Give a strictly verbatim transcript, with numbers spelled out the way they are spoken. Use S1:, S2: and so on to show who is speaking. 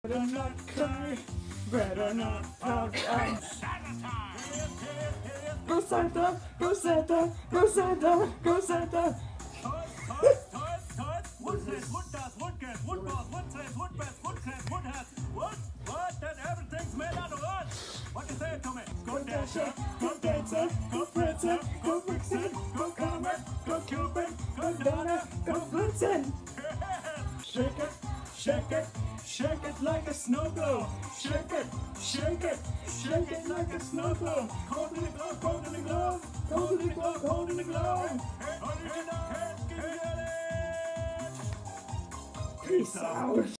S1: Better not cry, better not pout. I'm Go Santa, go Santa, go Santa, go Santa.
S2: Wood says, wood does, wood gets, wood balls, wood says, wood bets, wood says, wood has, wood, wood, and everything's made out of wood. What do you say to me?
S1: Go Dasher, go Dancer, go Prancer, go Vixen, go Comet, go Cupid, go Donna, go Blitzen. Shake it, shake it, shake it like a snow globe. Shake it, shake it, shake it like a snow globe. Cold in the globe, cold in the globe, cold in the globe, cold in the globe. Peace out.